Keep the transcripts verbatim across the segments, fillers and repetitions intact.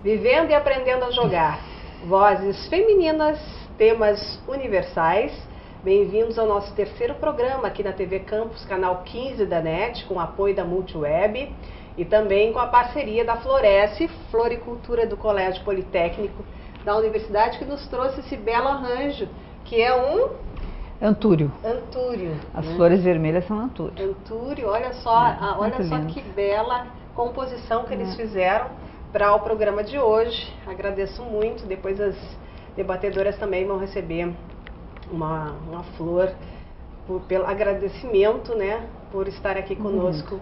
Vivendo e aprendendo a jogar. Vozes femininas, temas universais. Bem-vindos ao nosso terceiro programa aqui na T V Campus, canal quinze da NET, com apoio da Multiweb e também com a parceria da Floresce, Floricultura do Colégio Politécnico da Universidade, que nos trouxe esse belo arranjo, que é um... Antúrio. Antúrio. As né? flores vermelhas são antúrio. Antúrio, olha só, é, a, olha só lindo. que bela composição que é. eles fizeram para o programa de hoje. Agradeço muito. Depois as debatedoras também vão receber uma, uma flor por, pelo agradecimento, né, por estar aqui conosco uhum.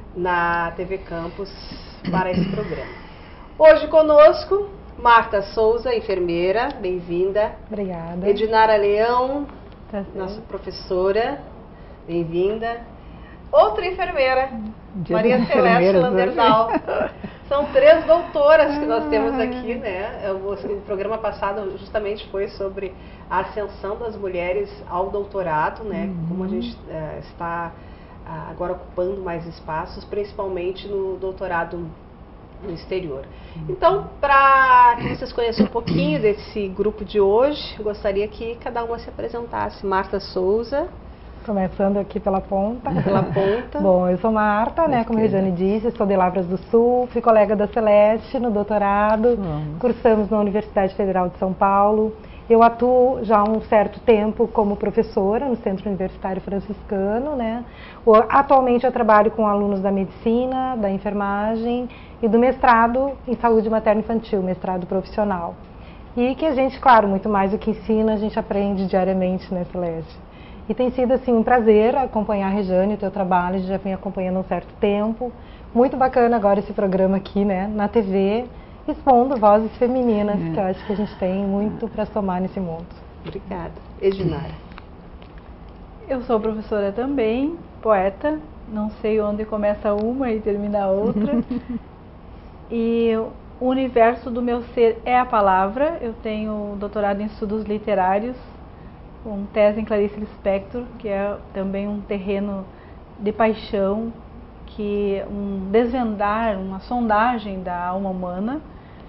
na T V Campus para esse programa. Hoje conosco, Marta Souza, enfermeira, bem-vinda. Obrigada. Edinara Leão, tá nossa professora, bem-vinda. Outra enfermeira, Dia Maria Celeste Landerdal. São três doutoras que nós temos aqui, né? O, o programa passado justamente foi sobre a ascensão das mulheres ao doutorado, né? Uhum. Como a gente uh, está uh, agora ocupando mais espaços, principalmente no doutorado no exterior. Então, para que vocês conheçam um pouquinho desse grupo de hoje, eu gostaria que cada uma se apresentasse. Marta Souza. Começando aqui pela ponta. Pela ponta. Bom, eu sou Marta, né, como a Regiane disse, sou de Lavras do Sul, fui colega da Celeste no doutorado, Vamos. cursamos na Universidade Federal de São Paulo. Eu atuo já há um certo tempo como professora no Centro Universitário Franciscano, né. Atualmente eu trabalho com alunos da medicina, da enfermagem e do mestrado em saúde materno-infantil, mestrado profissional. E que a gente, claro, muito mais do que ensina, a gente aprende diariamente, né, Celeste? E tem sido, assim, um prazer acompanhar a Regiane, o teu trabalho, a gente já vem acompanhando há um certo tempo. Muito bacana agora esse programa aqui, né, na T V, expondo vozes femininas, é. que eu acho que a gente tem muito para somar nesse mundo. Obrigada. Edinara. Eu sou professora também, poeta, não sei onde começa uma e termina a outra. E o universo do meu ser é a palavra. Eu tenho doutorado em estudos literários, com tese em Clarice Lispector, que é também um terreno de paixão, que um desvendar, uma sondagem da alma humana.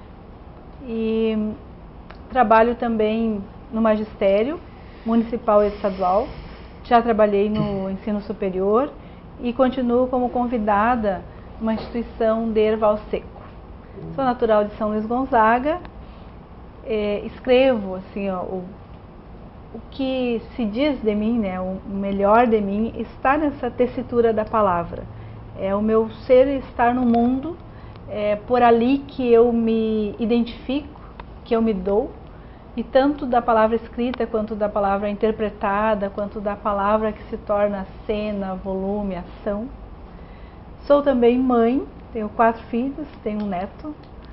E trabalho também no magistério municipal e estadual. Já trabalhei no ensino superior e continuo como convidada numa instituição de Erval Seco. Sou natural de São Luís Gonzaga, é, escrevo assim, ó, o O que se diz de mim, né, o melhor de mim, está nessa tessitura da palavra. É o meu ser estar no mundo, é por ali que eu me identifico, que eu me dou, e tanto da palavra escrita, quanto da palavra interpretada, quanto da palavra que se torna cena, volume, ação. Sou também mãe, tenho quatro filhos, tenho um neto,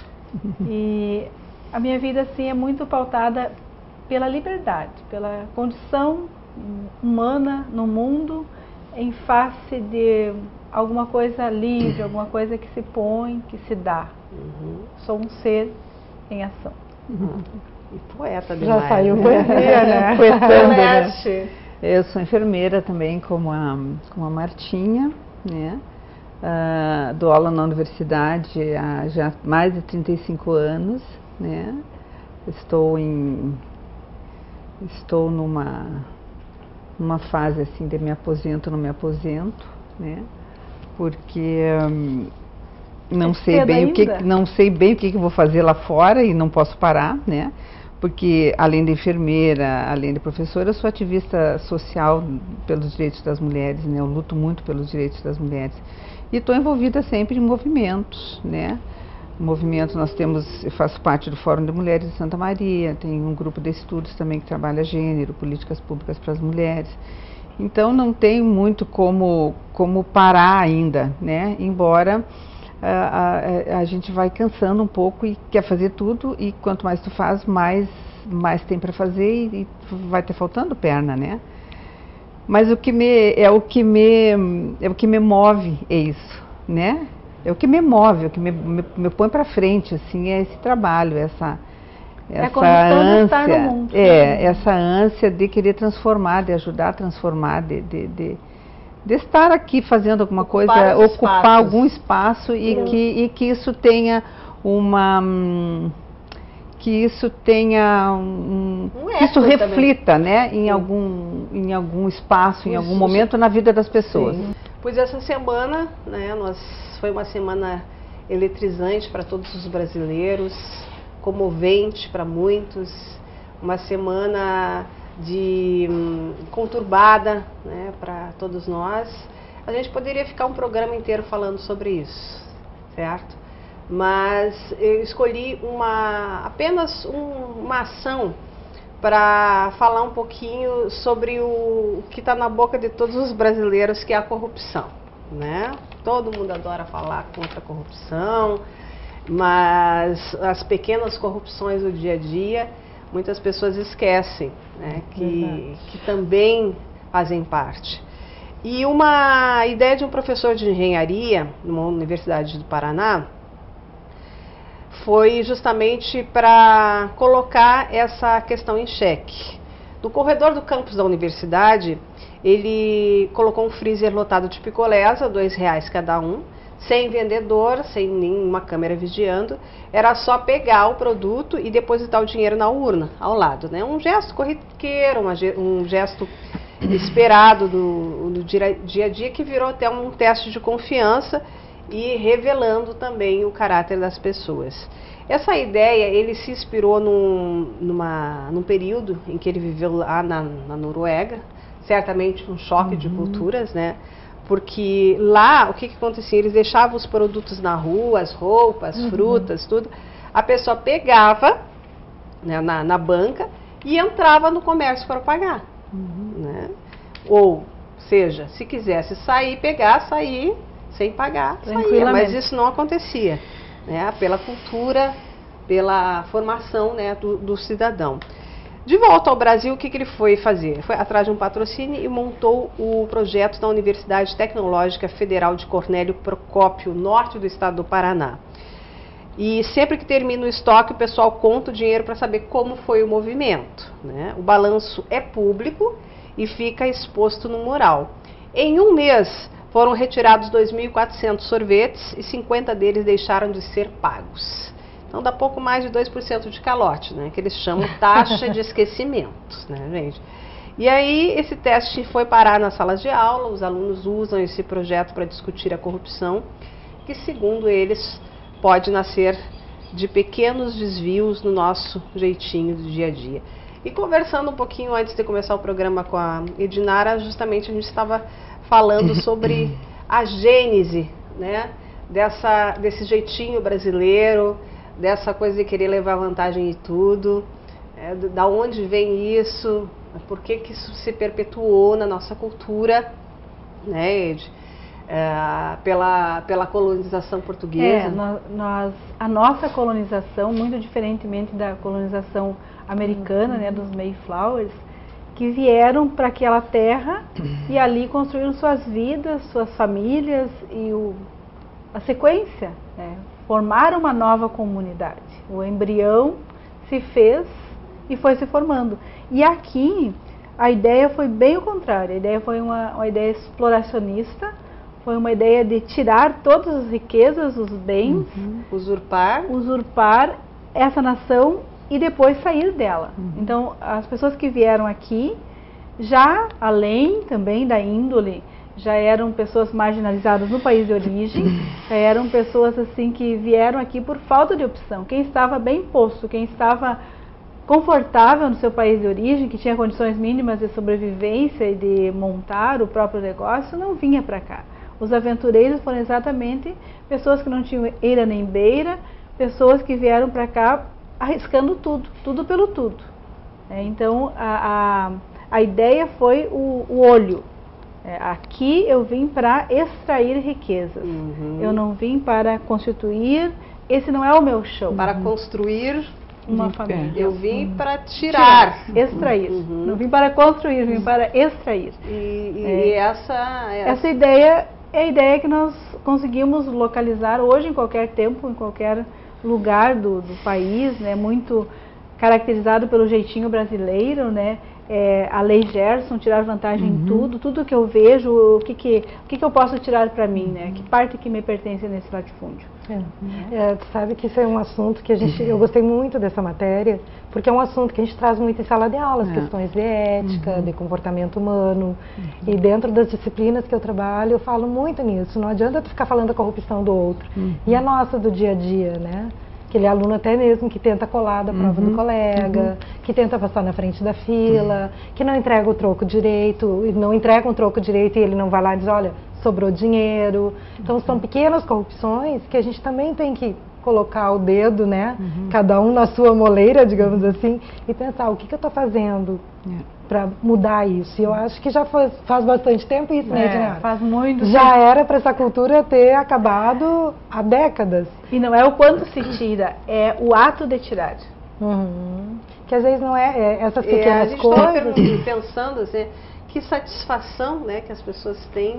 e a minha vida assim é muito pautada pela liberdade, pela condição humana no mundo em face de alguma coisa livre, alguma coisa que se põe, que se dá. Uhum. Sou um ser em ação. Uhum. E poeta demais. Já saiu né? poesia, né? Poetando, né? Eu sou enfermeira também, como a, como a Martinha, né? Uh, dou aula na universidade há já mais de trinta e cinco anos, né? Estou em Estou numa, numa fase assim de me aposento, não me aposento, né? Porque hum, não, sei bem o que, não sei bem o que, que vou fazer lá fora e não posso parar, né? Porque além de enfermeira, além de professora, eu sou ativista social pelos direitos das mulheres, né? Eu luto muito pelos direitos das mulheres. E estou envolvida sempre em movimentos, né? Movimento, nós temos, eu faço parte do Fórum de Mulheres de Santa Maria, tem um grupo de estudos também que trabalha gênero, políticas públicas para as mulheres. Então não tem muito como, como parar ainda, né? Embora a, a, a gente vai cansando um pouco e quer fazer tudo, e quanto mais tu faz, mais, mais tem para fazer e, e vai ter faltando perna, né? Mas o que me, é, o que me, é o que me move é isso, né? É o que me move, o que me, me, me põe para frente, assim, é esse trabalho, essa, essa é ânsia, de estar no mundo, é, né? essa ânsia de querer transformar, de ajudar a transformar, de, de, de, de estar aqui fazendo alguma ocupar coisa, ocupar espaços. algum espaço e que, e que isso tenha uma hum, que isso tenha um, Um que isso eco reflita, também. né, em Sim. algum em algum espaço, em Isso, algum momento na vida das pessoas. Sim. Pois essa semana, né, nós, foi uma semana eletrizante para todos os brasileiros, comovente para muitos, uma semana de hum, conturbada, né, para todos nós. A gente poderia ficar um programa inteiro falando sobre isso, certo? Mas eu escolhi uma, apenas um, uma ação para falar um pouquinho sobre o, o que está na boca de todos os brasileiros, que é a corrupção, né? Todo mundo adora falar contra a corrupção, mas as pequenas corrupções do dia a dia, muitas pessoas esquecem, né, que, que também fazem parte. E uma ideia de um professor de engenharia numa Universidade do Paraná foi justamente para colocar essa questão em xeque. No corredor do campus da universidade, ele colocou um freezer lotado de picolés a dois reais cada um, sem vendedor, sem nenhuma câmera vigiando. Era só pegar o produto e depositar o dinheiro na urna, ao lado, né? Um gesto corriqueiro, uma, um gesto esperado do, do dia a dia, que virou até um teste de confiança e revelando também o caráter das pessoas. Essa ideia, ele se inspirou num, numa, num período em que ele viveu lá na, na Noruega, certamente um choque uhum. de culturas, né? Porque lá, o que, que acontecia? Eles deixavam os produtos na rua, as roupas, uhum. frutas, tudo. A pessoa pegava, né, na, na banca e entrava no comércio para pagar. Uhum. Né? Ou seja, se quisesse sair, pegar, sair sem pagar, saía. Mas isso não acontecia, né? Pela cultura, pela formação, né, do, do cidadão. De volta ao Brasil, o que, que ele foi fazer? Foi atrás de um patrocínio e montou o projeto da Universidade Tecnológica Federal de Cornélio Procópio, norte do estado do Paraná. E sempre que termina o estoque, o pessoal conta o dinheiro para saber como foi o movimento, né? O balanço é público e fica exposto no mural. Em um mês, foram retirados dois mil e quatrocentos sorvetes e cinquenta deles deixaram de ser pagos. Então dá pouco mais de dois por cento de calote, né? Que eles chamam taxa de esquecimento, né, gente? E aí esse teste foi parar nas salas de aula, os alunos usam esse projeto para discutir a corrupção, que segundo eles pode nascer de pequenos desvios no nosso jeitinho do dia a dia. E conversando um pouquinho antes de começar o programa com a Edinara, justamente a gente estava falando sobre a gênese, né, dessa, desse jeitinho brasileiro, dessa coisa de querer levar vantagem em tudo, é, da onde vem isso, por que que isso se perpetuou na nossa cultura, né, Ed? É, pela, pela colonização portuguesa. É, nós, nós, a nossa colonização, muito diferentemente da colonização americana, uhum. né, dos Mayflowers, que vieram para aquela terra e ali construíram suas vidas, suas famílias e o, a sequência, né, formaram uma nova comunidade. O embrião se fez e foi se formando. E aqui a ideia foi bem o contrário, a ideia foi uma, uma ideia exploracionista, foi uma ideia de tirar todas as riquezas, os bens, uhum. usurpar. usurpar essa nação e depois sair dela. Uhum. Então, as pessoas que vieram aqui, já além também da índole, já eram pessoas marginalizadas no país de origem, já eram pessoas assim que vieram aqui por falta de opção. Quem estava bem posto, quem estava confortável no seu país de origem, que tinha condições mínimas de sobrevivência e de montar o próprio negócio, não vinha para cá. Os aventureiros foram exatamente pessoas que não tinham eira nem beira, pessoas que vieram para cá arriscando tudo, tudo pelo tudo. É, então, a, a, a ideia foi o, o olho. É, aqui eu vim para extrair riquezas. Uhum. Eu não vim para constituir, esse não é o meu show. Para construir uma família. Eu vim uhum. para tirar. tirar extrair. Uhum. Não vim para construir, vim para extrair. E, e, é, e essa, essa... essa ideia é a ideia que nós conseguimos localizar hoje em qualquer tempo, em qualquer lugar do, do país, né, muito caracterizado pelo jeitinho brasileiro, né, é, a lei Gerson, tirar vantagem uhum. em tudo, tudo que eu vejo, o que, que, o que, que eu posso tirar para mim, né, que parte que me pertence nesse latifúndio. É. É, tu sabe que isso é um assunto que a gente, eu gostei muito dessa matéria, porque é um assunto que a gente traz muito em sala de aula, as é. questões de ética, uhum. de comportamento humano, uhum. e dentro das disciplinas que eu trabalho, eu falo muito nisso, não adianta tu ficar falando da corrupção do outro, uhum. e a nossa do dia a dia, né? Aquele aluno até mesmo que tenta colar da prova uhum. do colega, uhum. que tenta passar na frente da fila, uhum. que não entrega o troco direito, não entrega um troco direito e ele não vai lá e diz, olha, sobrou dinheiro. Então são pequenas corrupções que a gente também tem que colocar o dedo, né? Uhum. Cada um na sua moleira, digamos assim, e pensar o que, que eu estou fazendo é. para mudar isso. E eu acho que já faz, faz bastante tempo isso, né, Edinara? É, faz muito Já tempo. era para essa cultura ter acabado há décadas. E não é o quanto se tira, é o ato de tirar. Uhum. Que às vezes não é, é essas pequenas é, a gente coisas. Estou pensando assim, que satisfação, né, que as pessoas têm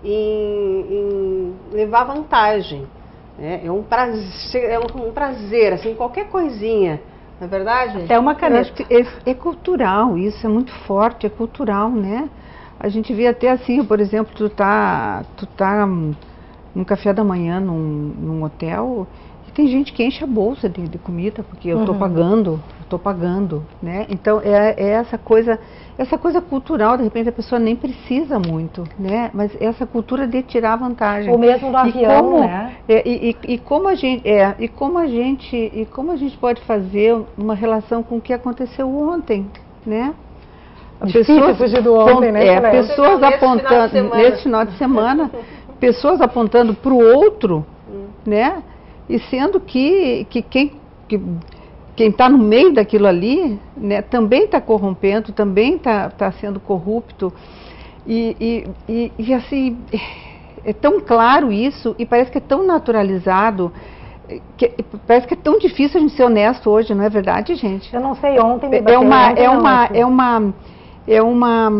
Em, em levar vantagem, né? É um prazer, é um prazer, assim, qualquer coisinha, não é verdade? Até uma caneta. É, é cultural, isso é muito forte, é cultural, né? A gente vê até assim, por exemplo, tu tá, tu tá num café da manhã num, num hotel e tem gente que enche a bolsa de, de comida porque eu tô uhum. pagando, eu tô pagando, né? Então é, é essa coisa, essa coisa cultural, de repente a pessoa nem precisa muito, né? Mas essa cultura de tirar vantagem. Ou mesmo no avião, e como, né? É, e, e, e como a gente, é, e como a gente, e como a gente pode fazer uma relação com o que aconteceu ontem, né? Difícil fugir do ontem, né? É, pessoas apontando nesse final de semana, pessoas apontando para o outro, hum. né? E sendo que, que quem que, quem está no meio daquilo ali, né, também está corrompendo, também está tá sendo corrupto. E, e, e, e assim, é tão claro isso e parece que é tão naturalizado, que, parece que é tão difícil a gente ser honesto hoje, não é verdade, gente? Eu não sei, ontem me é uma, ontem é não, uma, assim. é uma, é uma,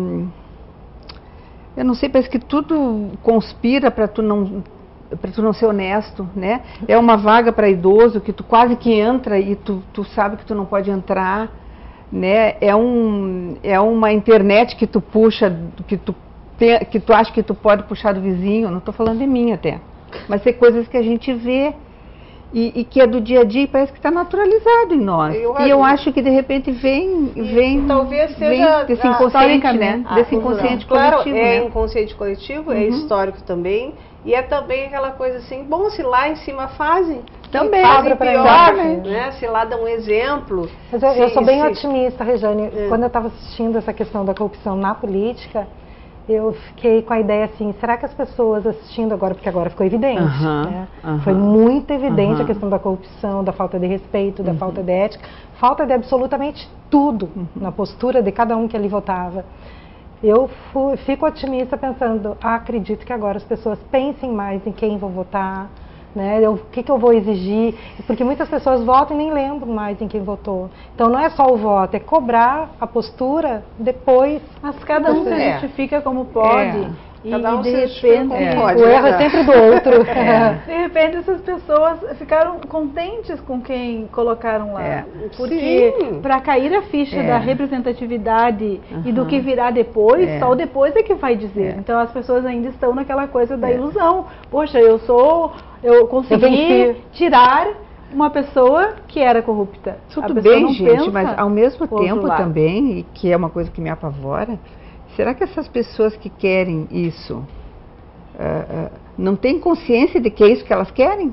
eu não sei, parece que tudo conspira para tu não para tu não ser honesto, né? É uma vaga para idoso que tu quase que entra e tu, tu sabe que tu não pode entrar, né? É, um, é uma internet que tu puxa, que tu, te, que tu acha que tu pode puxar do vizinho, não estou falando de mim até, mas tem coisas que a gente vê e, e que é do dia a dia e parece que está naturalizado em nós. Eu, e eu acho que de repente vem, vem, talvez seja vem desse inconsciente, né? A, desse inconsciente claro, coletivo. É né? inconsciente coletivo, uhum. é histórico também. E é também aquela coisa assim, bom, se lá em cima fazem, também fazem pior, né? Se lá dão um exemplo. Mas eu, se, eu sou bem se... otimista, Rejane. É. Quando eu estava assistindo essa questão da corrupção na política, eu fiquei com a ideia assim, será que as pessoas assistindo agora, porque agora ficou evidente, uhum, né? Uhum, Foi muito evidente uhum. a questão da corrupção, da falta de respeito, da uhum. falta de ética, falta de absolutamente tudo uhum. na postura de cada um que ali votava. Eu fui, fico otimista pensando, ah, acredito que agora as pessoas pensem mais em quem vão votar, né? Eu, o que, que eu vou exigir, porque muitas pessoas votam e nem lembram mais em quem votou. Então não é só o voto, é cobrar a postura depois. Mas cada um se justifica como pode. É. E, Cada um e de se repente, é. Pode, o erro é sempre do outro. É. De repente essas pessoas ficaram contentes com quem colocaram lá. É. Porque para cair a ficha é. da representatividade uhum. e do que virá depois, é. só o depois é que vai dizer. É. Então as pessoas ainda estão naquela coisa da é. ilusão. Poxa, eu sou, eu consegui eu tirar uma pessoa que era corrupta. Tudo bem, gente, mas ao mesmo tempo também, e que é uma coisa que me apavora, será que essas pessoas que querem isso uh, uh, não têm consciência de que é isso que elas querem?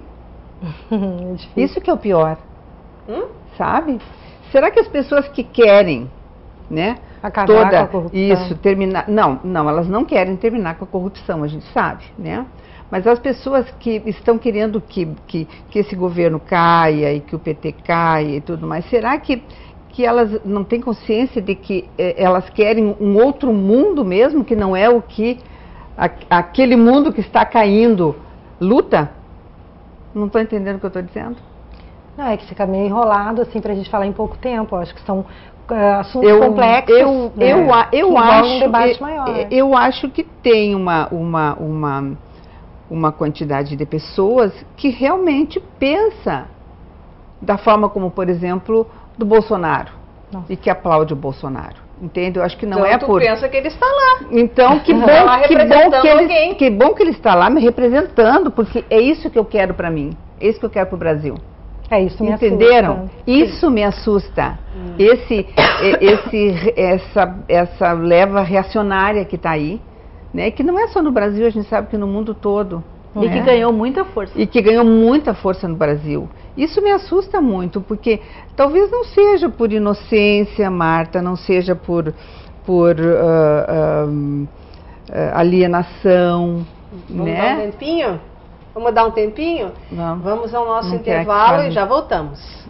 É isso que é o pior, hum? sabe? Será que as pessoas que querem, né, acabar toda com a corrupção. isso terminar? Não, não, elas não querem terminar com a corrupção, a gente sabe, né? Mas as pessoas que estão querendo que, que, que esse governo caia e que o P T caia e tudo mais, será que que elas não têm consciência de que eh, elas querem um outro mundo mesmo, que não é o que a, aquele mundo que está caindo luta? Não estou entendendo o que eu estou dizendo? Não, é que fica meio enrolado assim para a gente falar em pouco tempo. Acho que são uh, assuntos eu, complexos. Eu, né, eu, eu, acho, um debate eu, maior. eu acho que tem uma, uma, uma, uma quantidade de pessoas que realmente pensa da forma como, por exemplo, do Bolsonaro. Nossa. E que aplaude o Bolsonaro. Entende? Eu acho que não então, é tu por... pensa que ele está lá. Então, que bom, Tá que, bom que, alguém. ele, que bom que ele está lá me representando, porque é isso que eu quero para mim, é isso que eu quero para o Brasil. É isso, me Entenderam? assusta. Isso me assusta. Hum. Esse, esse, essa, essa leva reacionária que está aí, né? Que não é só no Brasil, a gente sabe que no mundo todo. E né? que ganhou muita força. E que ganhou muita força no Brasil. Isso me assusta muito, porque talvez não seja por inocência, Marta, não seja por, por uh, uh, uh, alienação. Vamos né? dar um tempinho? Vamos dar um tempinho? Vamos, Vamos ao nosso Não intervalo e já voltamos.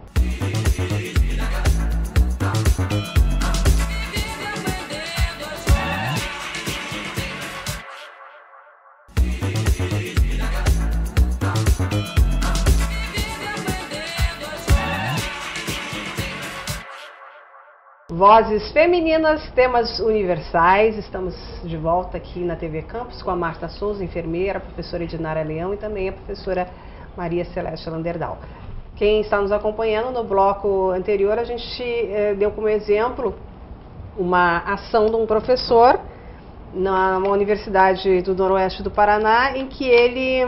Vozes femininas, temas universais. Estamos de volta aqui na T V Campus com a Marta Souza, enfermeira, a professora Edinara Leão e também a professora Maria Celeste Landerdal. Quem está nos acompanhando, no bloco anterior a gente eh, deu como exemplo uma ação de um professor na uma universidade do noroeste do Paraná, em que ele,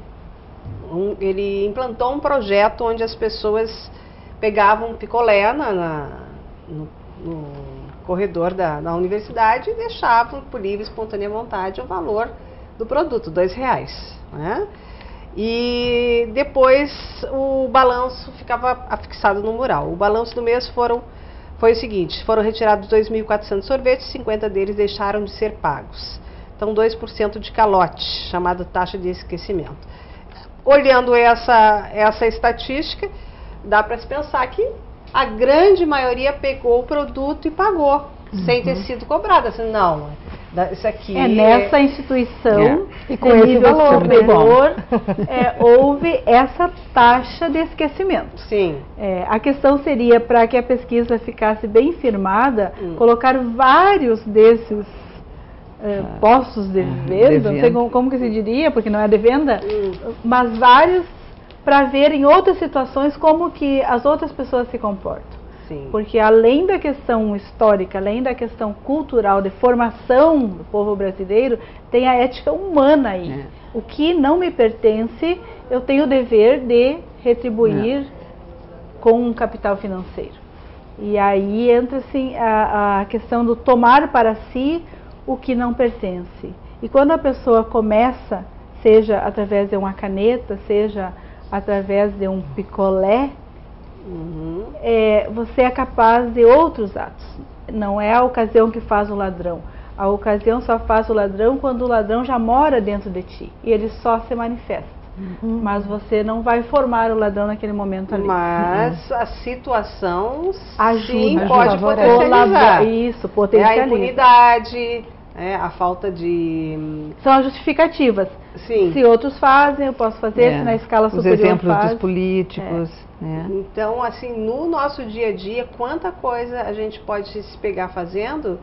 um, ele implantou um projeto onde as pessoas pegavam picolé na, na, no, no corredor da, da universidade e deixavam por livre e espontânea vontade o valor do produto, dois reais. Né? E depois o balanço ficava afixado no mural. O balanço do mês foram, foi o seguinte: foram retirados dois mil e quatrocentos sorvetes, cinquenta deles deixaram de ser pagos. Então dois por cento de calote, chamado taxa de esquecimento. Olhando essa, essa estatística, dá para se pensar que a grande maioria pegou o produto e pagou, uhum. sem ter sido cobrada. Assim, não, isso aqui... É nessa instituição, é. E com esse valor, superior, é, houve essa taxa de esquecimento. Sim. É, a questão seria, para que a pesquisa ficasse bem firmada, hum. colocar vários desses é, ah, postos de venda, não sei como, como que se diria, porque não é de venda, hum. mas vários para ver em outras situações como que as outras pessoas se comportam. Sim. Porque além da questão histórica, além da questão cultural, de formação do povo brasileiro, tem a ética humana aí. É. O que não me pertence, eu tenho o dever de retribuir é. com um capital financeiro. E aí entra assim, a, a questão do tomar para si o que não pertence. E quando a pessoa começa, seja através de uma caneta, seja através de um picolé, uhum. é, você é capaz de outros atos. Não é a ocasião que faz o ladrão. A ocasião só faz o ladrão quando o ladrão já mora dentro de ti. E ele só se manifesta. Uhum. Mas você não vai formar o ladrão naquele momento ali. Mas uhum. a situação ajuda, sim, ajuda, pode potencializar. Isso, potencializa. É a impunidade, é a falta de... São as justificativas. Sim. Se outros fazem, eu posso fazer, é. se na escala Os superior exemplos faz. dos políticos. É. É. Então, assim, no nosso dia a dia, quanta coisa a gente pode se pegar fazendo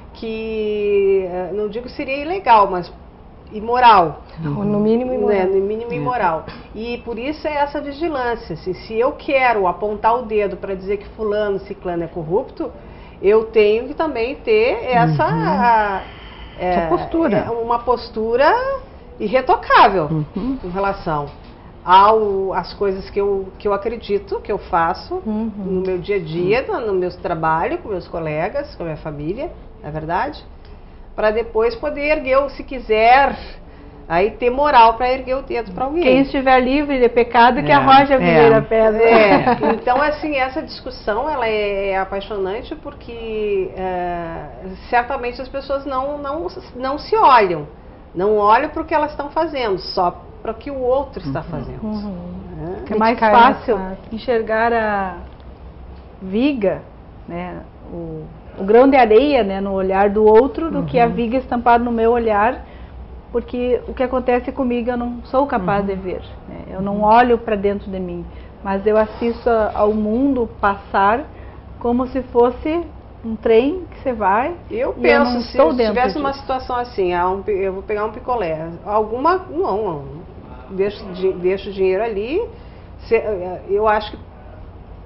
que, não digo seria ilegal, mas imoral. Uhum. No mínimo imoral. Né? No mínimo imoral. E por isso é essa vigilância. Assim, se eu quero apontar o dedo para dizer que fulano, ciclano é corrupto, eu tenho que também ter essa... Uhum. a, é, essa postura. É uma postura irretocável uhum. em relação ao, às coisas que eu, que eu acredito, que eu faço uhum. no meu dia a dia, no, no meu trabalho, com meus colegas, com a minha família, não é verdade? Para depois poder erguer, se quiser, aí ter moral para erguer o dedo para alguém. Quem estiver livre de pecado, é, que arroje a primeira é, pedra. É. Então, assim, essa discussão ela é, é apaixonante porque é, certamente as pessoas não, não, não se olham. Não olham para o que elas estão fazendo, só para o que o outro está fazendo. Uhum. É, é mais fácil enxergar a viga, né, o, o grão de areia, né, no olhar do outro do uhum. que a viga estampada no meu olhar, porque o que acontece comigo eu não sou capaz uhum. de ver. Né, eu não olho para dentro de mim, mas eu assisto a, ao mundo passar como se fosse um trem que você vai. Eu penso, eu se eu tivesse disso. Uma situação assim, eu vou pegar um picolé, alguma, não, não deixo, deixo o dinheiro ali, eu acho que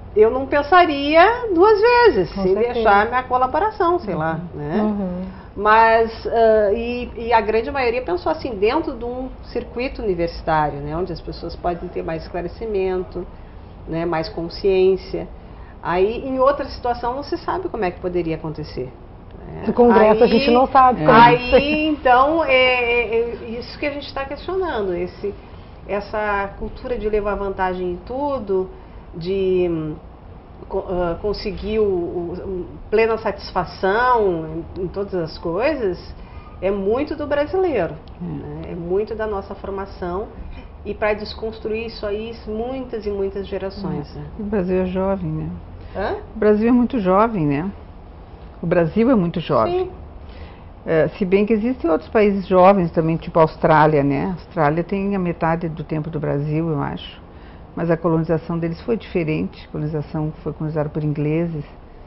eu não pensaria duas vezes Com em certeza. deixar minha colaboração, sei lá, né? Uhum. Mas, uh, e, e a grande maioria pensou assim, dentro de um circuito universitário, né, onde as pessoas podem ter mais esclarecimento, né, mais consciência. Aí, em outra situação, não se sabe como é que poderia acontecer. Né? Se congresso aí, a gente não sabe. Como aí, então, é, é, é isso que a gente está questionando, esse, essa cultura de levar vantagem em tudo, de uh, conseguir o, o, plena satisfação em, em todas as coisas, é muito do brasileiro, hum. né? É muito da nossa formação, e para desconstruir isso aí, muitas e muitas gerações. É. Né? O Brasil é jovem, né? Hã? O Brasil é muito jovem, né? O Brasil é muito jovem. Sim. É, se bem que existem outros países jovens também, tipo a Austrália, né? A Austrália tem a metade do tempo do Brasil, eu acho. Mas a colonização deles foi diferente, a colonização foi colonizada por ingleses,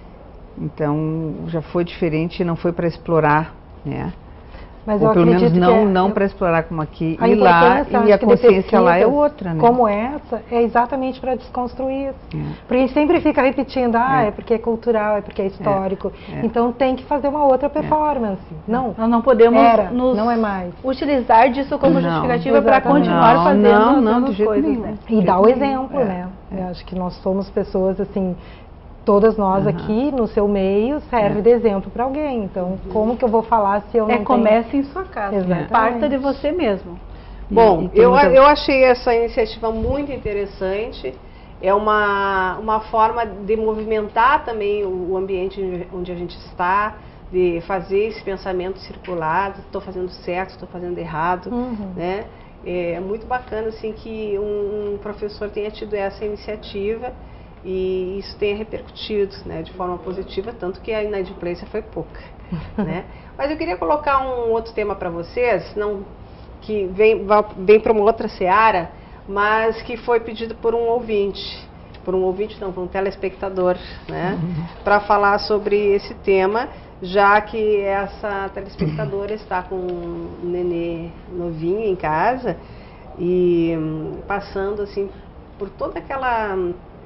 então já foi diferente e não foi para explorar, né? Mas Ou eu pelo menos acredito não, que é, não eu, para explorar como aqui, a e lá, e a consciência lá é outra, né? Como essa, é exatamente para desconstruir isso. É. Porque a gente sempre fica repetindo, ah, é, é porque é cultural, é porque é histórico, é. É. Então tem que fazer uma outra performance. É. Não, nós não podemos era, nos não é mais. utilizar disso como não, justificativa para continuar não, fazendo não, não, as coisas, né? E dar o exemplo, é. né? É. Eu acho que nós somos pessoas assim... Todas nós uhum. aqui, no seu meio, serve é. de exemplo para alguém. Então, como que eu vou falar se eu não é, tenho... comece em sua casa. Exatamente. Parta de você mesmo. Bom, e, e eu, eu achei essa iniciativa muito interessante. É uma, uma forma de movimentar também o, o ambiente onde a gente está, de fazer esse pensamento circular, estou fazendo certo, estou fazendo errado, uhum. né? É muito bacana assim, que um, um professor tenha tido essa iniciativa, e isso tenha repercutido, né, de forma positiva, tanto que a inadimplência foi pouca. Né? Mas eu queria colocar um outro tema para vocês, não, que vem, vem para uma outra seara, mas que foi pedido por um ouvinte, por um ouvinte não, por um telespectador, né, uhum. para falar sobre esse tema, já que essa telespectadora está com um nenê novinho em casa e hum, passando assim por toda aquela...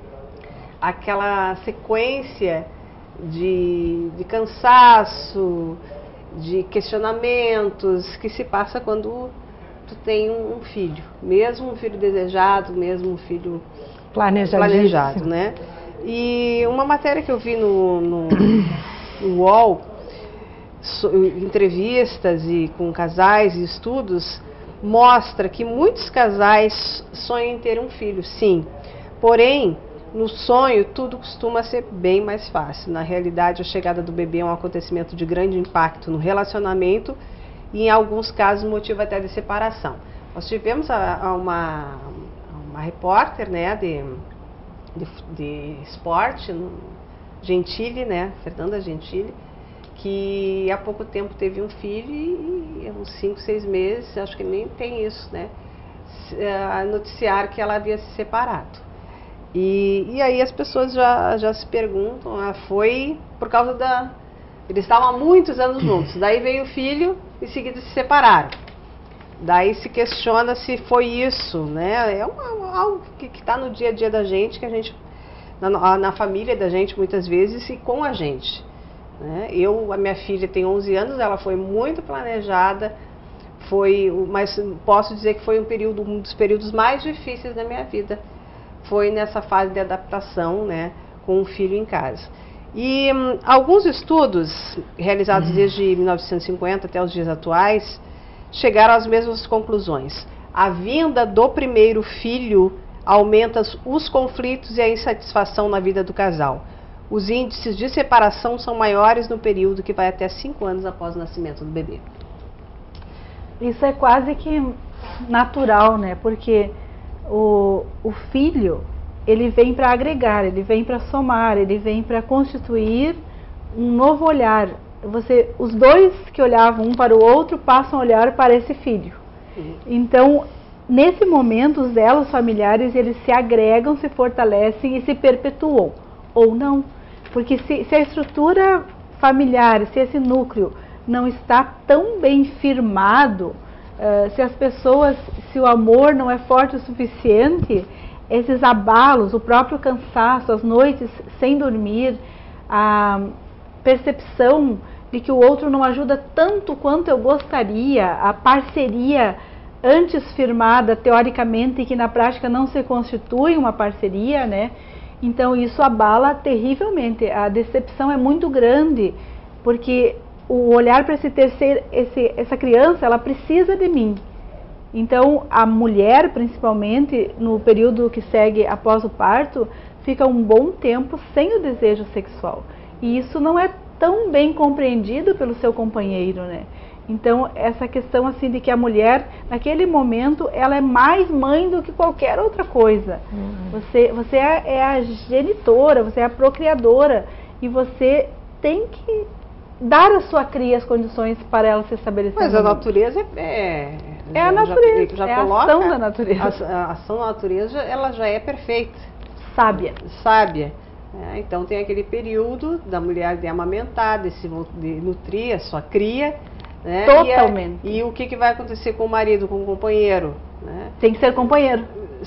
aquela sequência de, de cansaço, de questionamentos que se passa quando tu tem um filho, mesmo um filho desejado, mesmo um filho planejado, né? E uma matéria que eu vi no, no, no U O L, so, entrevistas e com casais e estudos, mostra que muitos casais sonham em ter um filho, sim, porém no sonho, tudo costuma ser bem mais fácil. Na realidade, a chegada do bebê é um acontecimento de grande impacto no relacionamento e, em alguns casos, motivo até de separação. Nós tivemos a, a uma, uma repórter, né, de, de, de esporte, no Gentili, né, Fernanda Gentili, que há pouco tempo teve um filho e, uns cinco, seis meses, acho que nem tem isso, né, a noticiar que ela havia se separado. E, e aí as pessoas já, já se perguntam, ah, foi por causa da... Eles estavam há muitos anos juntos, daí veio o filho e em seguida se separaram. Daí se questiona se foi isso, né? É uma, algo que está no dia a dia da gente, que a gente, na, na família da gente muitas vezes e com a gente. Né? Eu, a minha filha tem onze anos, ela foi muito planejada, foi, mas posso dizer que foi um período, um dos períodos mais difíceis da minha vida. Foi nessa fase de adaptação, né, com um filho em casa. E hum, alguns estudos realizados desde mil novecentos e cinquenta até os dias atuais chegaram às mesmas conclusões. A vinda do primeiro filho aumenta os conflitos e a insatisfação na vida do casal. Os índices de separação são maiores no período que vai até cinco anos após o nascimento do bebê. Isso é quase que natural, né? Porque O, o filho, ele vem para agregar, ele vem para somar, ele vem para constituir um novo olhar. Você, os dois que olhavam um para o outro passam a olhar para esse filho. Uhum. Então, nesse momento, os elos familiares, eles se agregam, se fortalecem e se perpetuam, ou não. Porque se, se a estrutura familiar, se esse núcleo não está tão bem firmado, Uh, se as pessoas, se o amor não é forte o suficiente, esses abalos, o próprio cansaço, as noites sem dormir, a percepção de que o outro não ajuda tanto quanto eu gostaria, a parceria antes firmada teoricamente e que na prática não se constitui uma parceria, né? Então isso abala terrivelmente, a decepção é muito grande, porque o olhar para esse terceiro, esse, essa criança, ela precisa de mim. Então a mulher, principalmente no período que segue após o parto, fica um bom tempo sem o desejo sexual. E isso não é tão bem compreendido pelo seu companheiro, né? Então, essa questão assim de que a mulher, naquele momento, ela é mais mãe do que qualquer outra coisa. Uhum. Você, você é, é a genitora, você é a procriadora e você tem que dar à sua cria as condições para ela se estabelecer. Mas a natureza é... É, é a natureza, já, já é a coloca, ação da natureza. A, a ação da natureza, ela já é perfeita. Sábia. Sábia. É, então, tem aquele período da mulher de amamentar, de, se, de nutrir a sua cria. Né? Totalmente. E, a, e o que, que vai acontecer com o marido, com o companheiro? Né? Tem que ser companheiro.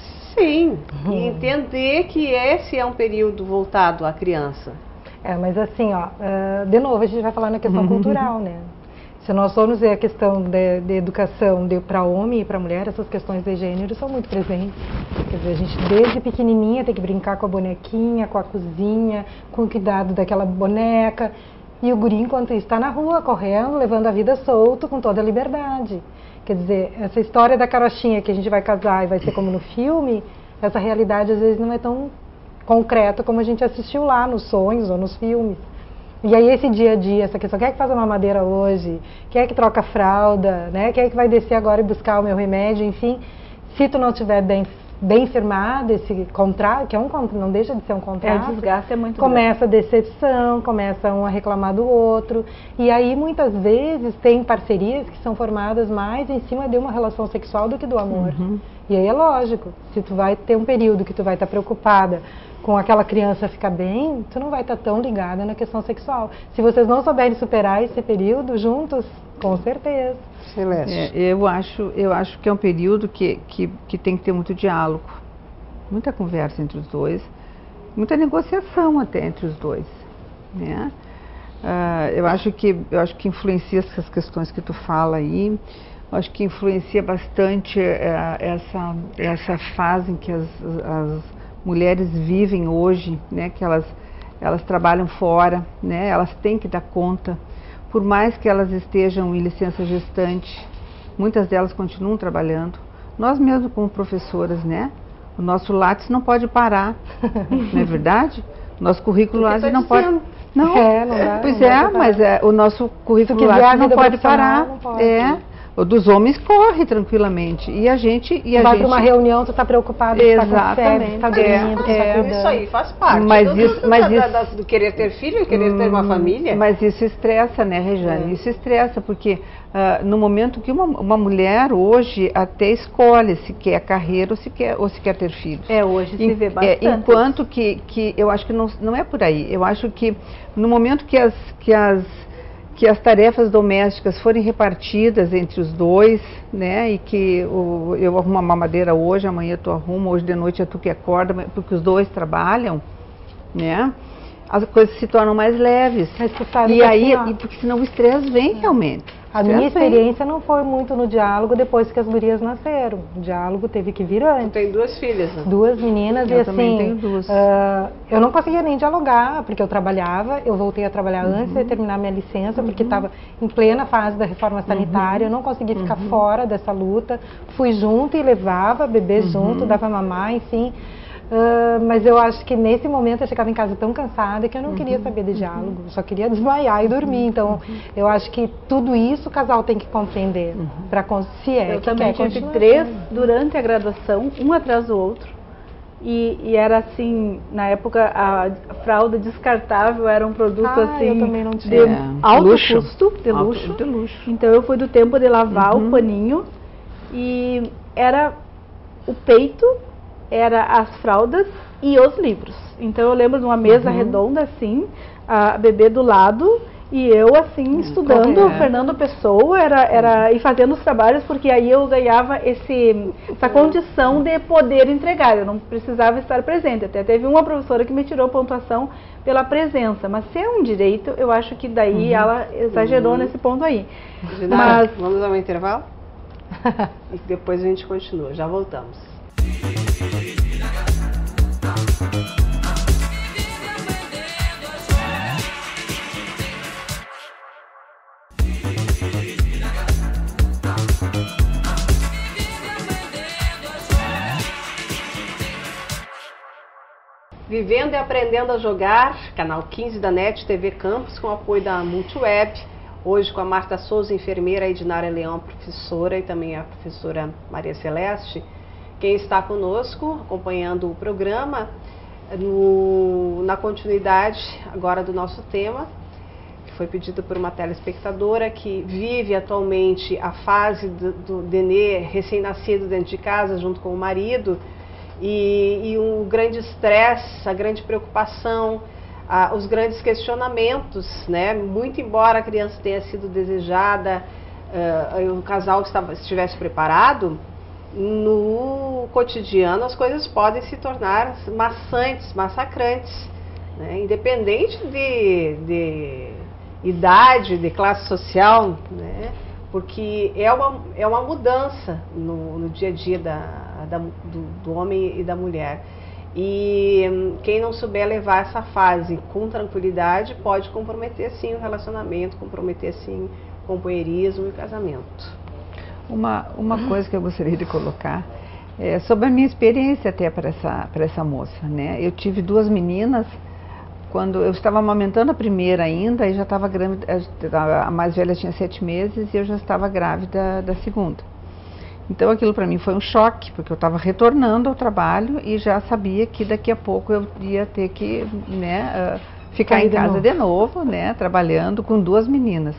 Sim, uhum. E entender que esse é um período voltado à criança. É, mas assim, ó, uh, de novo, a gente vai falar na questão uhum. cultural, né? Se nós formos ver a questão de, de educação para homem e para mulher, essas questões de gênero são muito presentes. Quer dizer, a gente desde pequenininha tem que brincar com a bonequinha, com a cozinha, com o cuidado daquela boneca. E o guri, enquanto está na rua, correndo, levando a vida solto, com toda a liberdade. Quer dizer, essa história da carochinha que a gente vai casar e vai ser como no filme, essa realidade às vezes não é tão concreta como a gente assistiu lá nos sonhos ou nos filmes. E aí esse dia a dia, essa questão, quem é que faz a mamadeira hoje? Quem é que troca a fralda? Né? Quem é que vai descer agora e buscar o meu remédio? Enfim, se tu não estiver bem bem firmado, esse contrato, que é um não deixa de ser um contrato, é, o desgaste é muito começa grande. A decepção, começa um a reclamar do outro, e aí muitas vezes tem parcerias que são formadas mais em cima de uma relação sexual do que do amor. Uhum. E aí é lógico, se tu vai ter um período que tu vai estar preocupada com aquela criança ficar bem, tu não vai estar tão ligada na questão sexual. Se vocês não souberem superar esse período juntos, com certeza. Celeste. É, eu, acho, eu acho que é um período que, que, que tem que ter muito diálogo, muita conversa entre os dois, muita negociação até entre os dois. Né? Uh, eu, acho que, eu acho que influencia essas questões que tu fala aí, eu acho que influencia bastante uh, essa, essa fase em que as, as mulheres vivem hoje, né? Que elas, elas trabalham fora, né? Elas têm que dar conta. Por mais que elas estejam em licença gestante, muitas delas continuam trabalhando. Nós mesmo como professoras, né? O nosso Lattes não pode parar, não é verdade? O nosso currículo Lattes não pode... Não, é, não dá, pois não é, mas é, o nosso currículo Lattes não pode parar. Não pode. É. O dos homens corre tranquilamente. E a gente... E a vai gente... para uma reunião, tu está preocupado, exatamente, está com febre, está dormindo, é, está é, cuidando. Isso aí faz parte mas do, isso, do, mas da, isso, da, do querer ter filho e querer hum, ter uma família. Mas isso estressa, né, Rejane? É. Isso estressa, porque uh, no momento que uma, uma mulher hoje até escolhe se quer carreira ou se quer, ou se quer ter filhos. É, hoje se vê bastante. É, enquanto que, que eu acho que não, não é por aí. Eu acho que no momento que as... Que as que as tarefas domésticas forem repartidas entre os dois, né, e que o, eu arrumo a mamadeira hoje, amanhã tu arruma, hoje de noite é tu que acorda, porque os dois trabalham, né, as coisas se tornam mais leves. Mas tu sabe e aí, assim, e porque senão o estresse vem é. realmente. A minha experiência não foi muito no diálogo depois que as gurias nasceram. O diálogo teve que vir antes. Tu tem duas filhas, né? Duas meninas eu e também assim, tenho duas. Uh, eu não conseguia nem dialogar, porque eu trabalhava, eu voltei a trabalhar uhum. antes de terminar minha licença, uhum. porque estava em plena fase da reforma sanitária, uhum. eu não conseguia ficar uhum. fora dessa luta. Fui junto e levava bebê uhum. junto, dava mamar, enfim. Uh, mas eu acho que nesse momento eu chegava em casa tão cansada que eu não uhum, queria saber de diálogo, uhum. só queria desmaiar e dormir. Então, uhum. eu acho que tudo isso o casal tem que compreender, uhum. para se é eu que também quer tive três durante a graduação, um atrás do outro. E, e era assim, na época a fralda descartável era um produto ah, assim eu também não tinha. de é. alto luxo. custo, de alto, luxo. de luxo. Então eu fui do tempo de lavar uhum. o paninho e era o peito, era as fraldas e os livros. Então eu lembro de uma mesa uhum. redonda assim, a bebê do lado E eu, assim, estudando é. Fernando Pessoa era, era, e fazendo os trabalhos, porque aí eu ganhava esse, essa condição de poder entregar, eu não precisava estar presente. Até teve uma professora que me tirou pontuação pela presença, mas se é um direito, eu acho que daí uhum. ela exagerou uhum. nesse ponto aí. Ginara, mas... vamos ao intervalo? E depois a gente continua, já voltamos. Vivendo e Aprendendo a Jogar, canal quinze da NET T V Campus, com apoio da Multiweb. Hoje com a Marta Souza, enfermeira, a Edinara Leão, professora, e também a professora Maria Celeste. Quem está conosco, acompanhando o programa, no, na continuidade agora do nosso tema, que foi pedido por uma telespectadora que vive atualmente a fase do, do Denê, recém-nascido dentro de casa, junto com o marido, e, e um grande estresse, a grande preocupação, a, os grandes questionamentos, né? Muito embora a criança tenha sido desejada, uh, o casal estava, estivesse preparado, no cotidiano as coisas podem se tornar maçantes, massacrantes, né? Independente de, de idade, de classe social, né? Porque é uma, é uma mudança no, no dia a dia da, da, do, do homem e da mulher. E quem não souber levar essa fase com tranquilidade pode comprometer sim o relacionamento, comprometer sim o companheirismo e o casamento. Uma, uma coisa que eu gostaria de colocar é sobre a minha experiência até para essa, para essa moça, né? Eu tive duas meninas. Quando eu estava amamentando a primeira ainda, e já estava grávida, a mais velha tinha sete meses e eu já estava grávida da segunda. Então aquilo para mim foi um choque, porque eu estava retornando ao trabalho e já sabia que daqui a pouco eu ia ter que, né, uh, ficar Aí em casa de novo, de novo, né, trabalhando com duas meninas.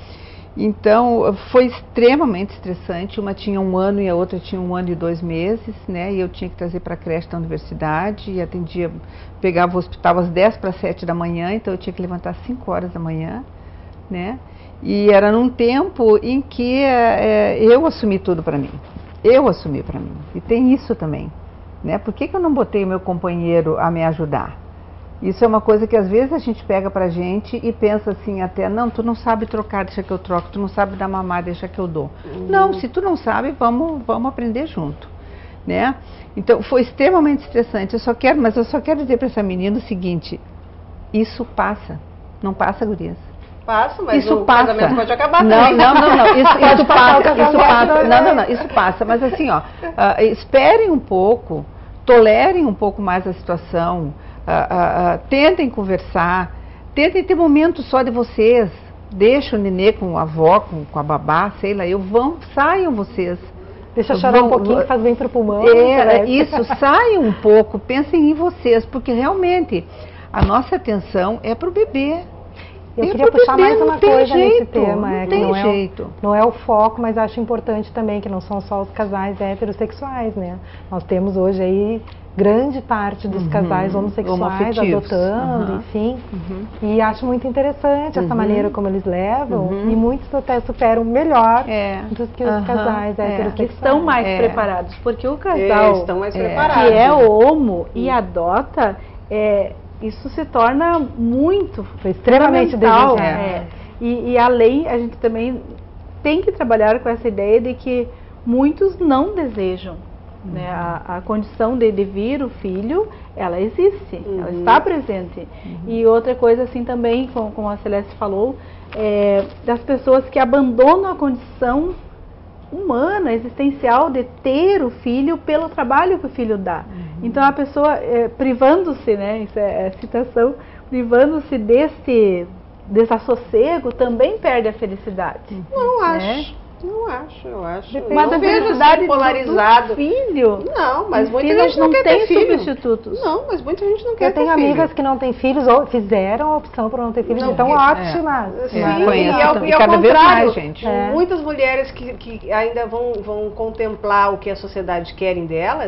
Então foi extremamente estressante. Uma tinha um ano e a outra tinha um ano e dois meses, né? E eu tinha que trazer para a creche da universidade e atendia, pegava o hospital às dez para sete da manhã, então eu tinha que levantar às cinco horas da manhã, né? E era num tempo em que é, eu assumi tudo para mim. Eu assumi para mim. E tem isso também, né? Por que que eu não botei o meu companheiro a me ajudar? Isso é uma coisa que às vezes a gente pega pra gente e pensa assim até, não, tu não sabe trocar, deixa que eu troco, tu não sabe dar mamar, deixa que eu dou. Uhum. Não, se tu não sabe, vamos, vamos aprender junto, né? Então foi extremamente estressante, eu só quero, mas eu só quero dizer para essa menina o seguinte, isso passa, não passa, gurias. Passa, mas isso o passa. casamento pode acabar não, também. Não, não, não, isso, isso passa, isso passa, não, não, não, isso passa, mas assim, ó, uh, esperem um pouco, tolerem um pouco mais a situação, Uh, uh, uh, tentem conversar, tentem ter momentos só de vocês, deixa o nenê com a avó, com, com a babá, sei lá, eu vão, saiam vocês. Deixa chorar vão, um pouquinho, que faz bem para o pulmão. É, isso, saiam um pouco, pensem em vocês, porque realmente a nossa atenção é para o bebê. Eu queria puxar mais uma coisa nesse tema, é, que não é, o, não é o foco, mas acho importante também que não são só os casais heterossexuais, né? Nós temos hoje aí grande parte dos uhum. casais homossexuais adotando, uhum. enfim. Uhum. E acho muito interessante essa uhum. maneira como eles levam, uhum. e muitos até superam melhor é. do que os uhum. casais é. heterossexuais. Que estão mais é. preparados, porque o casal é, estão mais é. preparados. que é homo e adota, é, isso se torna muito Foi extremamente desejado. É. E, e além, a gente também tem que trabalhar com essa ideia de que muitos não desejam. Uhum. Né? A, a condição de, de vir o filho, ela existe, uhum. ela está presente. Uhum. E outra coisa assim também, como, como a Celeste falou, é, das pessoas que abandonam a condição humana, existencial de ter o filho pelo trabalho que o filho dá. Uhum. Então a pessoa é, privando-se, né, isso é, é citação, privando-se desse desassossego também perde a felicidade. Não né? acho. Não acho, eu acho. Mas a felicidade polarizado. Do filho. Não, mas muita filho gente não, não quer tem ter filho. substitutos. Não, mas muita gente não quer eu ter filho. Eu tenho amigas que não têm filhos ou fizeram a opção por não ter filhos, não, então é, ótimas. É, sim, é, e ao, e ao cada contrário, vez mais, gente. É. Muitas mulheres que, que ainda vão, vão contemplar o que a sociedade querem delas,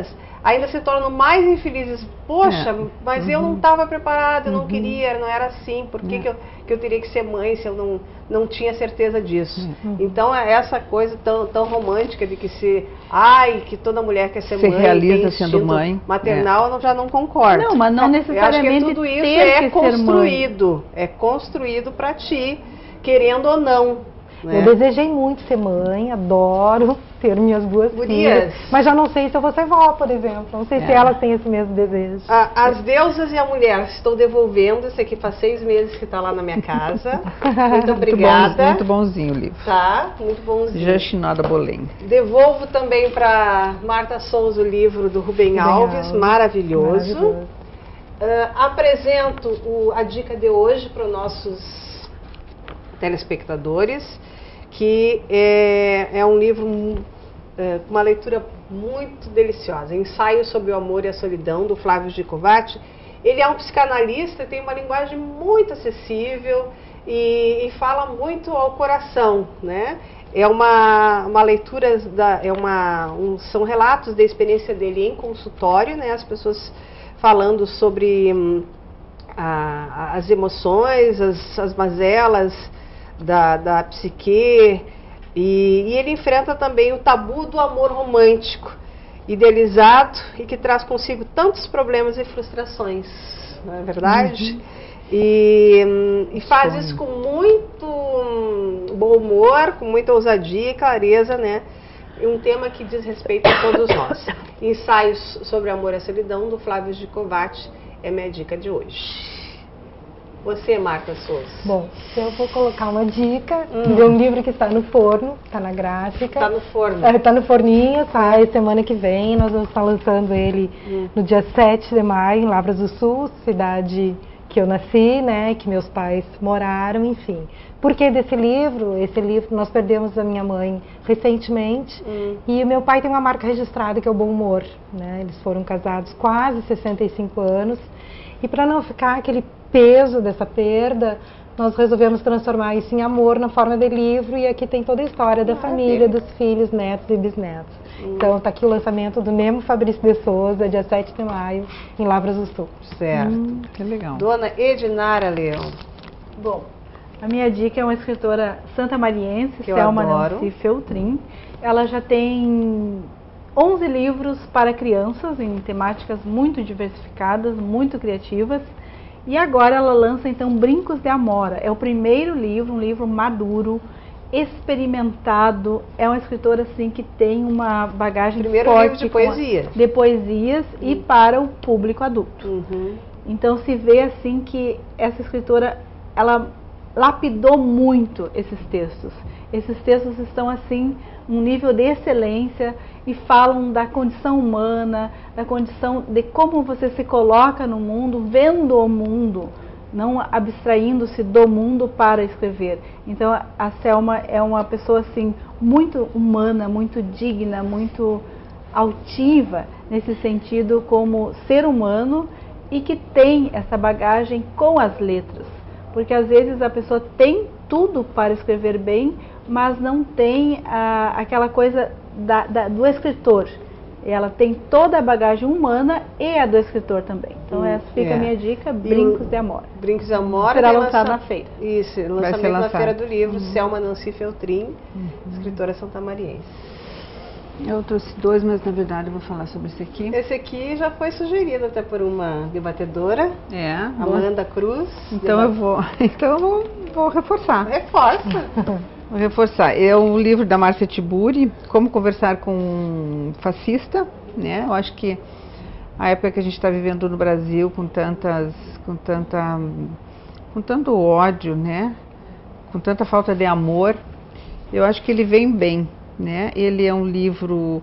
ainda se tornam mais infelizes. Poxa, É. mas Uhum. eu não estava preparada, eu não Uhum. queria, não era assim, por que, É. que, eu, que eu teria que ser mãe se eu não, não tinha certeza disso? Uhum. Então, é essa coisa tão, tão romântica de que se, ai, que toda mulher quer ser Se mãe, realiza tem sendo instinto mãe, maternal, eu já não concordo. Não, mas não Eu acho que necessariamente tudo isso ter é que ser mãe. construído, é construído para ti, querendo ou não. Né? Eu desejei muito ser mãe, adoro ter minhas duas Gurias. filhas, mas já não sei se eu vou ser vó, por exemplo. Não sei É. se elas têm esse mesmo desejo. A- As deusas e a mulher, estou devolvendo. Isso aqui faz seis meses que está lá na minha casa. Muito obrigada. Muito, bom, muito bonzinho o livro. Tá, muito bonzinho. Jashinada Bolém. Devolvo também para Marta Souza o livro do Rubem, Rubem Alves, Alves. maravilhoso. Maravilhoso. Ah, apresento o- a dica de hoje para os nossos telespectadores, que é, é um livro mu- é, com uma leitura muito deliciosa, Ensaio sobre o Amor e a Solidão, do Flávio Gicovati. Ele é um psicanalista, tem uma linguagem muito acessível e, e fala muito ao coração, né? É uma, uma leitura, da, é uma, um, são relatos da experiência dele em consultório, né? As pessoas falando sobre hum, a- as emoções, as, as mazelas da, da psique, e, e ele enfrenta também o tabu do amor romântico, idealizado e que traz consigo tantos problemas e frustrações, não é verdade? Uhum. E, hum, e faz Sonho. isso com muito hum, bom humor, com muita ousadia e clareza, né? E um tema que diz respeito a todos nós. Ensaios sobre amor e a solidão, do Flávio Gicovati, é minha dica de hoje. Você, Marta Souza. Bom, eu vou colocar uma dica Hum. de um livro que está no forno, está na gráfica. Está no forno. Está no forninho, sai semana que vem. Nós vamos estar lançando ele Hum. no dia sete de maio, em Lavras do Sul, cidade que eu nasci, né, que meus pais moraram, enfim. Por que desse livro? Esse livro, nós perdemos a minha mãe recentemente, Hum. e o meu pai tem uma marca registrada que é o bom humor, né? Eles foram casados quase sessenta e cinco anos, e para não ficar aquele peso dessa perda, nós resolvemos transformar isso em amor na forma de livro, e aqui tem toda a história da família, dos filhos, netos e bisnetos. Hum. Então está aqui o lançamento do Memo Fabrício de Souza, dia sete de maio, em Lavras do Sul. Certo. Hum, que legal. Dona Edinara Leão. Bom, a minha dica é uma escritora santamariense, Que eu Selma adoro. Nancy Feltrin. Ela já tem onze livros para crianças em temáticas muito diversificadas, muito criativas. E agora ela lança então Brincos de Amora. É o primeiro livro, um livro maduro, experimentado. É uma escritora assim que tem uma bagagem Primeiro forte livro de com a- poesias. de poesias e para o público adulto. Uhum. Então se vê assim que essa escritora, ela lapidou muito esses textos. Esses textos estão assim, um nível de excelência e falam da condição humana, da condição de como você se coloca no mundo, vendo o mundo, não abstraindo-se do mundo para escrever. Então a Selma é uma pessoa assim muito humana, muito digna, muito altiva nesse sentido como ser humano e que tem essa bagagem com as letras. Porque às vezes a pessoa tem tudo para escrever bem, mas não tem ah, aquela coisa da, da, do escritor. Ela tem toda a bagagem humana e a do escritor também. Então Hum, essa fica é. a minha dica, E Brincos o- de Amor. Brincos de Amor. Será vai lançado lançar- na feira. Isso, lançamento ser na lançado. Feira do Livro, Uhum. Selma Nancy Feltrin, escritora santamariense. Eu trouxe dois, mas na verdade eu vou falar sobre esse aqui. Esse aqui já foi sugerido até por uma debatedora, É, Amanda Cruz. então eu vou, então eu vou, vou reforçar. Reforça. Vou reforçar. É o livro da Márcia Tiburi, Como Conversar com um Fascista, né? Eu acho que a época que a gente está vivendo no Brasil, com tantas, com tanta, com tanto ódio, né? Com tanta falta de amor, eu acho que ele vem bem, né? Ele é um livro,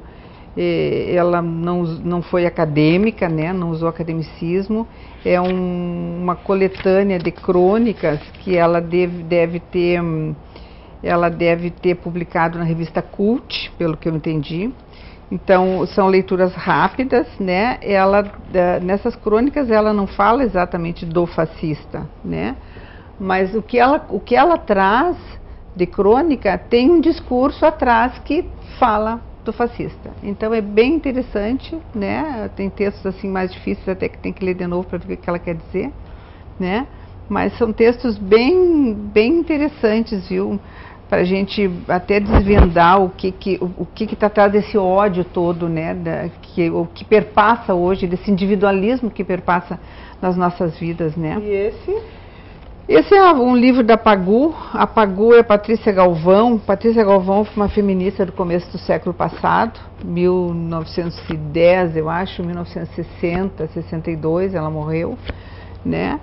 eh, ela não, não foi acadêmica, né? Não usou academicismo. É um, uma coletânea de crônicas que ela deve, deve ter hum, ela deve ter publicado na revista Cult, pelo que eu entendi. Então, são leituras rápidas, né? Ela, eh, nessas crônicas, ela não fala exatamente do fascista, né? Mas o que ela, o que ela traz de crônica tem um discurso atrás que fala do fascista. Então é bem interessante, né? Tem textos assim mais difíceis até que tem que ler de novo para ver o que ela quer dizer, né? Mas são textos bem, bem interessantes, viu? Para a gente até desvendar o que que o, o que está atrás desse ódio todo, né? Da, que, o que perpassa hoje, desse individualismo que perpassa nas nossas vidas, né? E esse? Esse é um livro da Pagu. A Pagu é Patrícia Galvão. Patrícia Galvão foi uma feminista do começo do século passado, mil novecentos e dez, eu acho, mil novecentos e sessenta, sessenta e dois, ela morreu, né?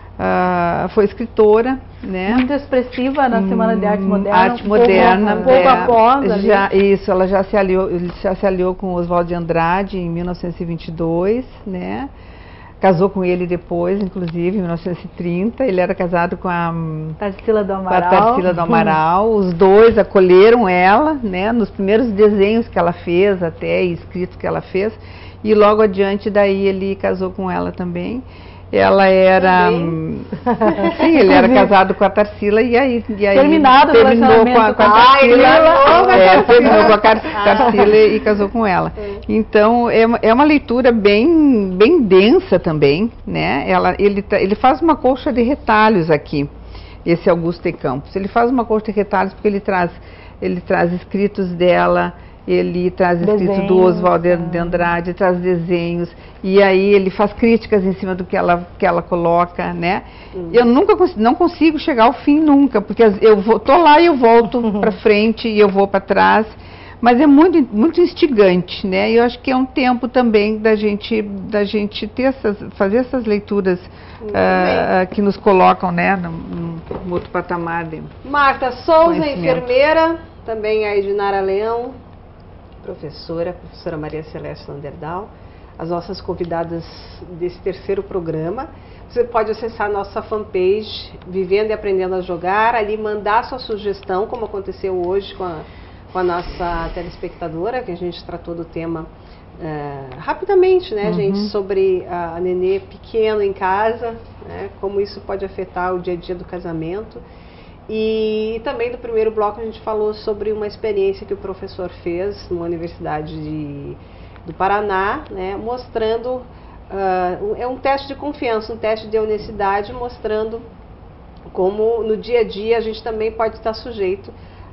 Uh, foi escritora, né? Muito expressiva na Semana de Arte Moderna. Arte um Moderna. Pouco, um pouco é, após. já, isso, ela já se aliou, já se aliou com Oswald de Andrade em mil novecentos e vinte e dois, né? Casou com ele depois, inclusive, em mil novecentos e trinta. Ele era casado com a Tarsila do com a Amaral. Tarsila do Amaral. Os dois acolheram ela, né? Nos primeiros desenhos que ela fez, até e escritos que ela fez. E logo adiante daí ele casou com ela também. Ela era... Sim, ele era casado com a Tarsila e aí... E aí Terminado terminou com a, com a Tarsila. Ai, é, terminou com a Tarsila e casou com ela. Então, é, é uma leitura bem, bem densa também, né? Ela, ele, ele faz uma colcha de retalhos aqui, esse Augusto de Campos. Ele faz uma colcha de retalhos porque ele traz, ele traz escritos dela... Ele traz escritos do Oswald de Andrade, traz desenhos, e aí ele faz críticas em cima do que ela, que ela coloca, né? Hum. Eu nunca não consigo chegar ao fim nunca, porque eu vou, tô lá e eu volto para frente e eu vou para trás, mas é muito, muito instigante, né? E eu acho que é um tempo também da gente, da gente ter essas, fazer essas leituras uh, que nos colocam, né, num, num outro patamar de Marta Souza, enfermeira, também a Edinara Leão, professora, professora Maria Celeste Landerdal, as nossas convidadas desse terceiro programa. Você pode acessar a nossa fanpage, Vivendo e Aprendendo a Jogar, ali mandar sua sugestão, como aconteceu hoje com a, com a nossa telespectadora, que a gente tratou do tema uh, rapidamente, né, uhum. gente, sobre a, a nenê pequeno em casa, né, como isso pode afetar o dia a dia do casamento. E também no primeiro bloco a gente falou sobre uma experiência que o professor fez numa universidade de, do Paraná, né, mostrando, uh, é um teste de confiança, um teste de honestidade, mostrando como no dia a dia a gente também pode estar sujeito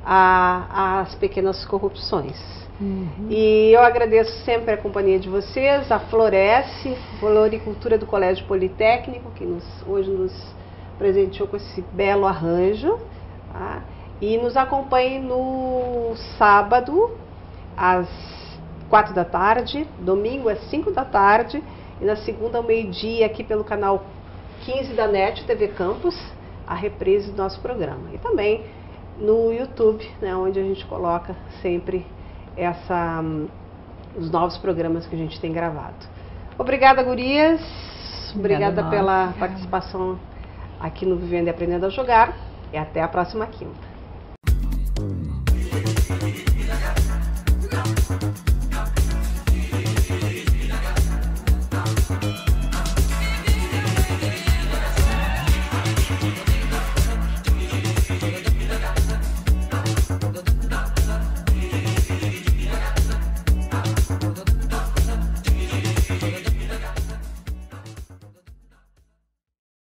às pequenas corrupções. Uhum. E eu agradeço sempre a companhia de vocês, a Floresce, Floricultura do Colégio Politécnico, que nos, hoje nos presenteou com esse belo arranjo, tá? E nos acompanhe no sábado às quatro da tarde, domingo às cinco da tarde e na segunda ao meio-dia aqui pelo canal quinze da NET T V Campus, a reprise do nosso programa. E também no YouTube, né, onde a gente coloca sempre essa, um, os novos programas que a gente tem gravado. Obrigada, gurias. Obrigada, Obrigada pela participação aqui no Vivendo e Aprendendo a Jogar, e até a próxima quinta.